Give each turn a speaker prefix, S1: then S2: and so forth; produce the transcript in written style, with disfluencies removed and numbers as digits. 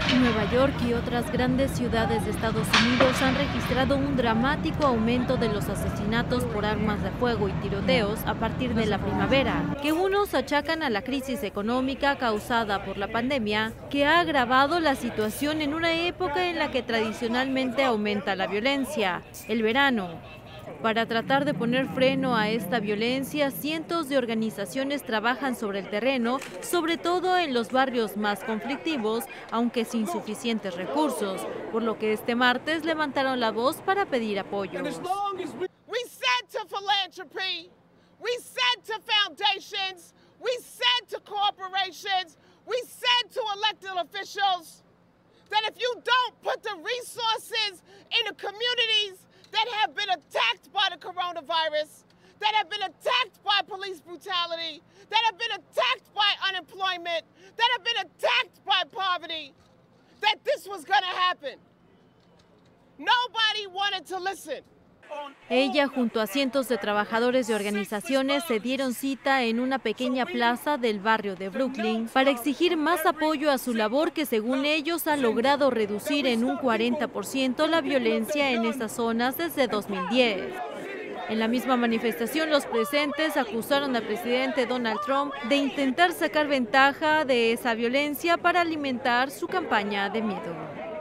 S1: Nueva York y otras grandes ciudades de Estados Unidos han registrado un dramático aumento de los asesinatos por armas de fuego y tiroteos a partir de la primavera, que unos achacan a la crisis económica causada por la pandemia, que ha agravado la situación en una época en la que tradicionalmente aumenta la violencia, el verano. Para tratar de poner freno a esta violencia, cientos de organizaciones trabajan sobre el terreno, sobre todo en los barrios más conflictivos, aunque sin suficientes recursos, por lo que este martes levantaron la voz para pedir apoyo.
S2: We said to philanthropy, we said to foundations, we said to corporations, we said to elected officials that if you don't put the resources in the communities that have been attacked by the coronavirus, that have been attacked by police brutality, that have been attacked by unemployment, that have been attacked by poverty, that this was going to happen. Nobody wanted to listen.
S1: Ella junto a cientos de trabajadores de organizaciones se dieron cita en una pequeña plaza del barrio de Brooklyn para exigir más apoyo a su labor que según ellos ha logrado reducir en un 40% la violencia en estas zonas desde 2010. En la misma manifestación, los presentes acusaron al presidente Donald Trump de intentar sacar ventaja de esa violencia para alimentar su campaña de miedo.